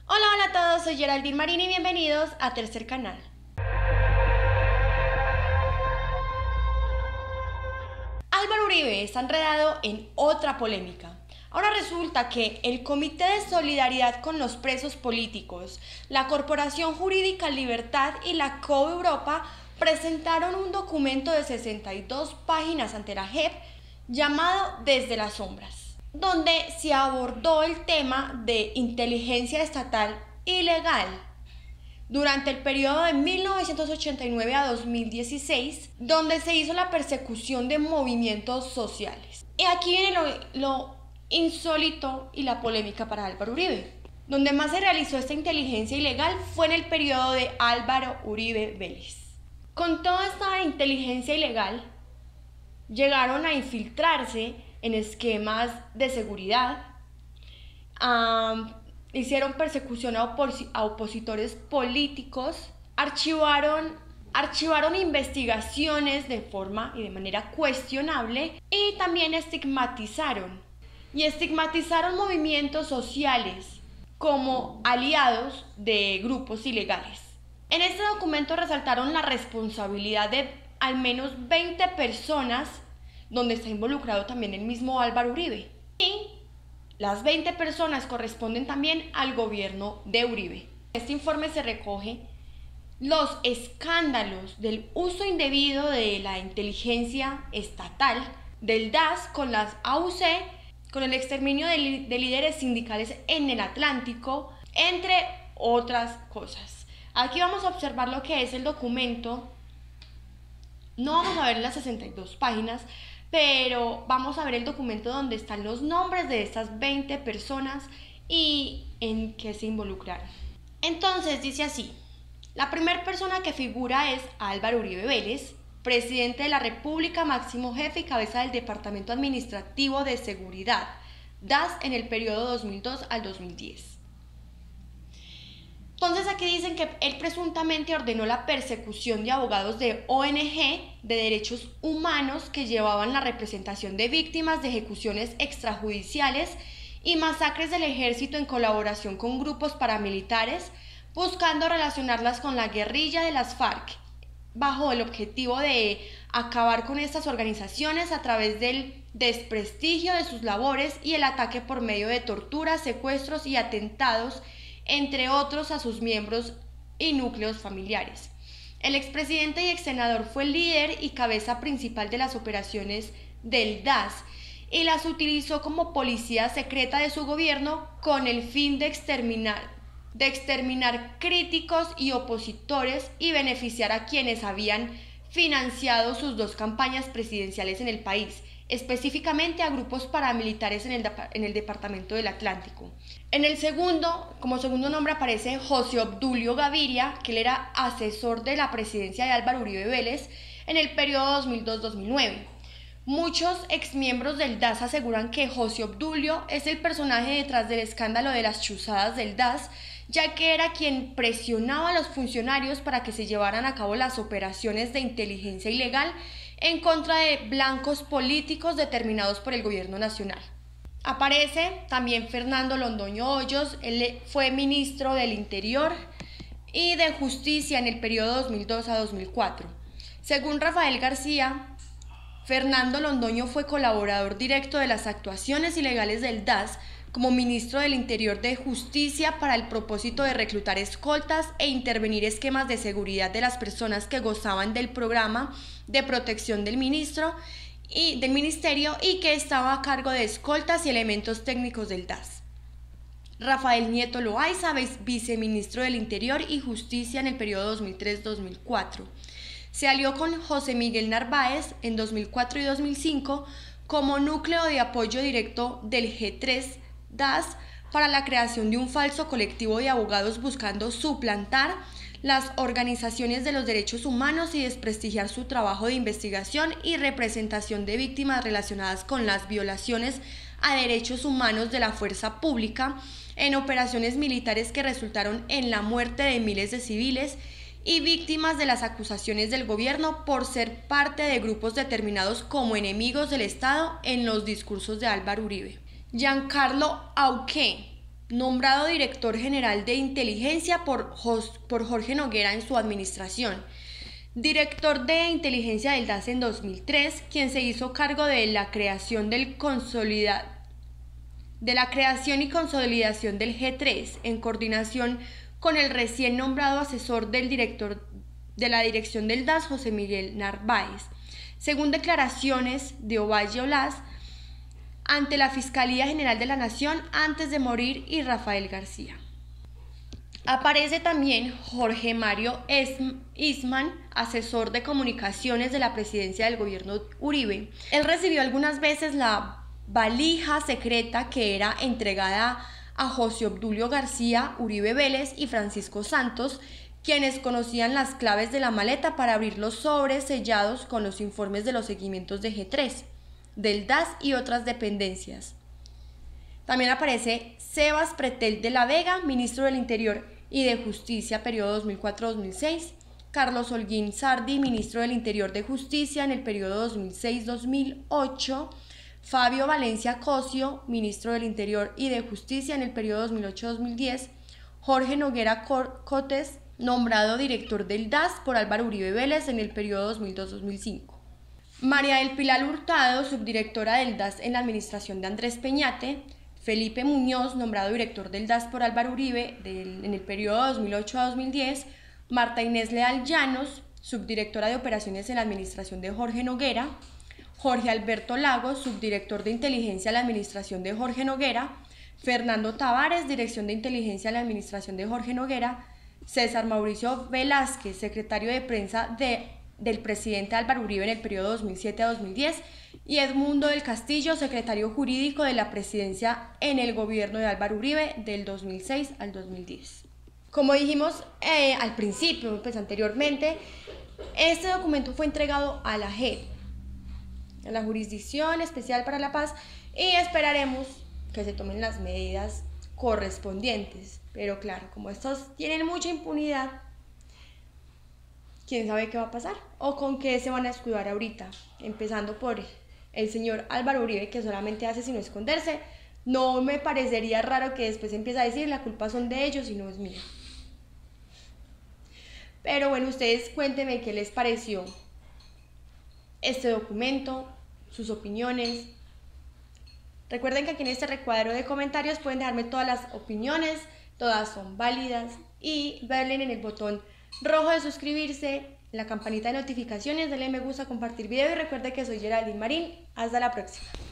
Hola a todos, soy Geraldine Marín y bienvenidos a Tercer Canal. Álvaro Uribe está enredado en otra polémica. Ahora resulta que el Comité de Solidaridad con los Presos Políticos, la Corporación Jurídica Libertad y la COU Europa presentaron un documento de 62 páginas ante la JEP llamado Desde las Sombras, donde se abordó el tema de inteligencia estatal ilegal durante el periodo de 1989 a 2016, donde se hizo la persecución de movimientos sociales. Y aquí viene lo insólito y la polémica para Álvaro Uribe. Donde más se realizó esta inteligencia ilegal fue en el periodo de Álvaro Uribe Vélez. Con toda esta inteligencia ilegal, llegaron a infiltrarse en esquemas de seguridad, hicieron persecución a opositores políticos, archivaron investigaciones de forma y de manera cuestionable y también estigmatizaron movimientos sociales como aliados de grupos ilegales. En este documento resaltaron la responsabilidad de al menos 20 personas, donde está involucrado también el mismo Álvaro Uribe. Y las 20 personas corresponden también al gobierno de Uribe. En este informe se recoge los escándalos del uso indebido de la inteligencia estatal, del DAS con las AUC, con el exterminio de líderes sindicales en el Atlántico, entre otras cosas. Aquí vamos a observar lo que es el documento. No vamos a ver las 62 páginas, pero vamos a ver el documento donde están los nombres de estas 20 personas y en qué se involucraron. Entonces dice así: la primera persona que figura es Álvaro Uribe Vélez, presidente de la República, máximo jefe y cabeza del Departamento Administrativo de Seguridad, DAS, en el periodo 2002 al 2010. Entonces aquí dicen que él presuntamente ordenó la persecución de abogados de ONG de derechos humanos que llevaban la representación de víctimas de ejecuciones extrajudiciales y masacres del ejército en colaboración con grupos paramilitares, buscando relacionarlas con la guerrilla de las FARC, bajo el objetivo de acabar con estas organizaciones a través del desprestigio de sus labores y el ataque por medio de torturas, secuestros y atentados, entre otros, a sus miembros y núcleos familiares. El expresidente y exsenador fue el líder y cabeza principal de las operaciones del DAS y las utilizó como policía secreta de su gobierno con el fin de exterminar críticos y opositores y beneficiar a quienes habían financiado sus dos campañas presidenciales en el país, específicamente a grupos paramilitares en el departamento del Atlántico. En el segundo, como segundo nombre aparece José Obdulio Gaviria, que él era asesor de la presidencia de Álvaro Uribe Vélez en el periodo 2002-2009. Muchos exmiembros del DAS aseguran que José Obdulio es el personaje detrás del escándalo de las chuzadas del DAS, ya que era quien presionaba a los funcionarios para que se llevaran a cabo las operaciones de inteligencia ilegal en contra de blancos políticos determinados por el gobierno nacional. Aparece también Fernando Londoño Hoyos, él fue ministro del Interior y de Justicia en el periodo 2002 a 2004. Según Rafael García, Fernando Londoño fue colaborador directo de las actuaciones ilegales del DAS como ministro del Interior de Justicia para el propósito de reclutar escoltas e intervenir esquemas de seguridad de las personas que gozaban del programa de protección del ministerio y que estaba a cargo de escoltas y elementos técnicos del DAS. Rafael Nieto Loaiza, viceministro del Interior y Justicia en el periodo 2003-2004. Se alió con José Miguel Narváez en 2004 y 2005 como núcleo de apoyo directo del G3 DAS para la creación de un falso colectivo de abogados buscando suplantar las organizaciones de los derechos humanos y desprestigiar su trabajo de investigación y representación de víctimas relacionadas con las violaciones a derechos humanos de la fuerza pública en operaciones militares que resultaron en la muerte de miles de civiles y víctimas de las acusaciones del gobierno por ser parte de grupos determinados como enemigos del Estado en los discursos de Álvaro Uribe. Giancarlo Auqué, nombrado director general de inteligencia por Jorge Noguera en su administración. Director de inteligencia del DAS en 2003, quien se hizo cargo de la creación y consolidación del G3 en coordinación con el recién nombrado asesor del director de la dirección del DAS, José Miguel Narváez, según declaraciones de Ovalle Olaz ante la Fiscalía General de la Nación antes de morir y Rafael García. Aparece también Jorge Mario Isman, asesor de comunicaciones de la presidencia del gobierno Uribe. Él recibió algunas veces la valija secreta que era entregada a José Obdulio García, Uribe Vélez y Francisco Santos, quienes conocían las claves de la maleta para abrir los sobres sellados con los informes de los seguimientos de G3, del DAS y otras dependencias. También aparece Sebas Pretel de la Vega, ministro del Interior y de Justicia, periodo 2004-2006, Carlos Holguín Sardi, ministro del Interior de Justicia en el periodo 2006-2008, Fabio Valencia Cosio, ministro del Interior y de Justicia en el periodo 2008-2010, Jorge Noguera Cotes, nombrado director del DAS por Álvaro Uribe Vélez en el periodo 2002-2005. María del Pilar Hurtado, subdirectora del DAS en la administración de Andrés Peñate. Felipe Muñoz, nombrado director del DAS por Álvaro Uribe en el periodo 2008-2010. Marta Inés Leal Llanos, subdirectora de operaciones en la administración de Jorge Noguera. Jorge Alberto Lagos, subdirector de inteligencia en la administración de Jorge Noguera. Fernando Tavares, dirección de inteligencia en la administración de Jorge Noguera. César Mauricio Velázquez, secretario de prensa del presidente Álvaro Uribe en el periodo 2007-2010, y Edmundo del Castillo, secretario jurídico de la presidencia en el gobierno de Álvaro Uribe del 2006 al 2010. Como dijimos al principio, pues anteriormente, este documento fue entregado a la JEP, a la Jurisdicción Especial para la Paz, y esperaremos que se tomen las medidas correspondientes. Pero claro, como estos tienen mucha impunidad, quién sabe qué va a pasar o con qué se van a escudar ahorita, empezando por el señor Álvaro Uribe, que solamente hace sino esconderse. No me parecería raro que después empiece a decir la culpa son de ellos y no es mía. Pero bueno, ustedes cuéntenme qué les pareció este documento, sus opiniones. Recuerden que aquí en este recuadro de comentarios pueden dejarme todas las opiniones, todas son válidas, y darle en el botón rojo de suscribirse, la campanita de notificaciones, denle me gusta, compartir video y recuerden que soy Geraldine Marín. Hasta la próxima.